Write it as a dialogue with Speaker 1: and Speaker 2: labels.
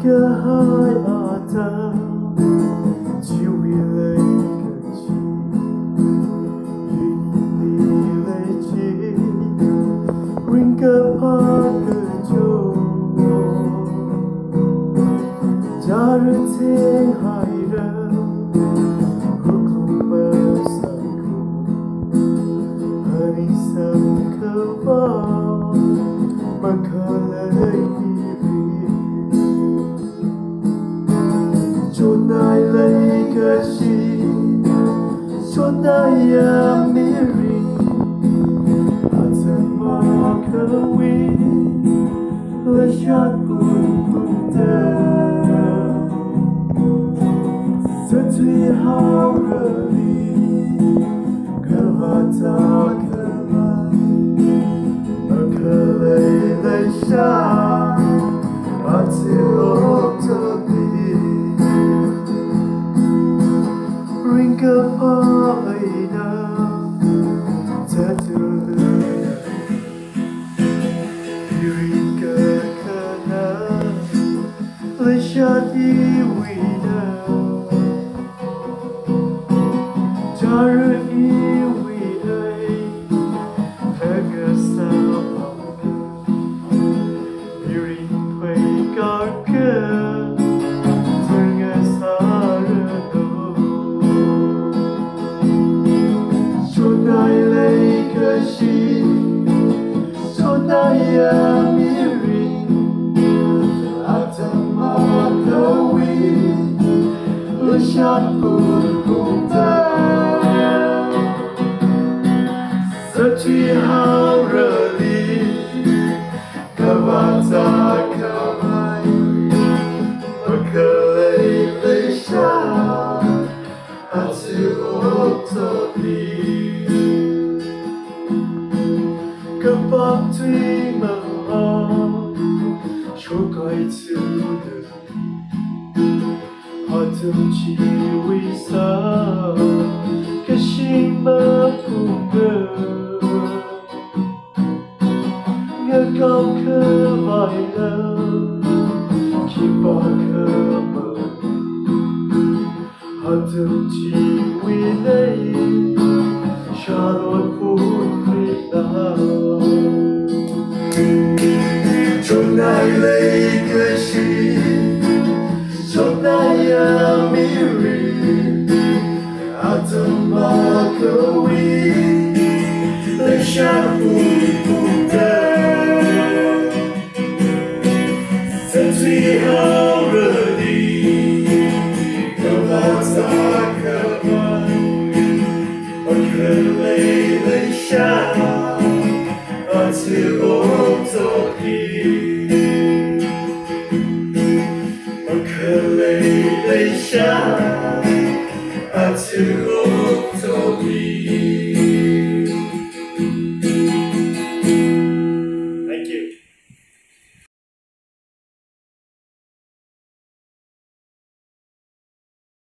Speaker 1: 个海阿达，只为了一个情，与你累积，ring个怕个酒，假如天海热。 Chonai lay kashi, chonai amiri, atama kawi, lashat pun punta, setui haurali, kavata kavai, makalay lashat, atilotami. Kapaina tatuluna Irinka kana Lashati wina Jara iwina Hagasama Irin paikarka Chonai amiri, atama kawi, lashat pun punta, setui haurali, kavata kavai, makalay lashat, atilotopi. Kapag tuwing mahal, şokay tüdür, hatım çiwisa, kaşima punga, ngakaw kavayla, kipa kama, hatım çiwinay, şarot punrita. Chonai lay kashi, chonai amiri, atama kawi, lashat pun punta, setui haurali, kavata kavai, makalay lashat, atilotopi.